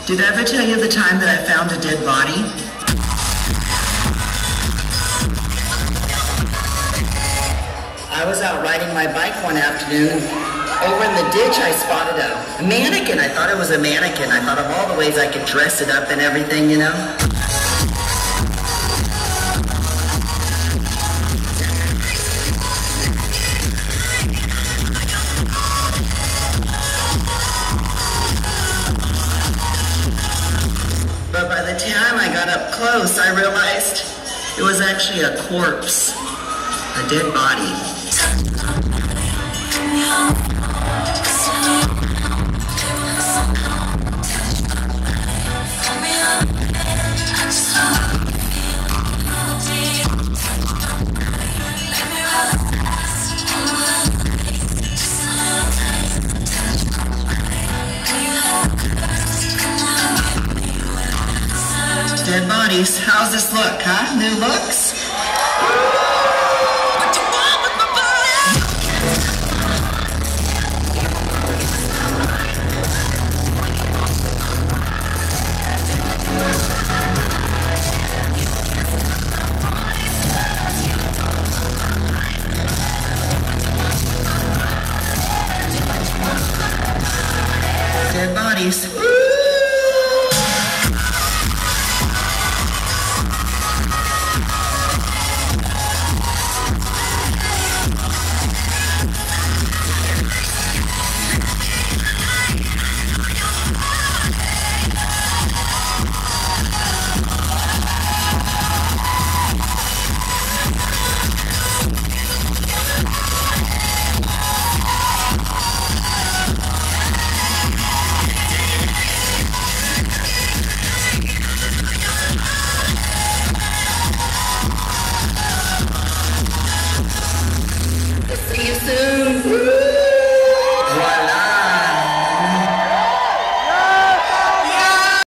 Did I ever tell you the time that I found a dead body? I was out riding my bike one afternoon. Over in the ditch, I spotted a mannequin. I thought it was a mannequin. I thought of all the ways I could dress it up and everything, you know? But by the time I got up close, I realized it was actually a corpse, a dead body. Dead bodies. How's this look, huh? New looks? What you want with my body? Dead bodies. See you soon.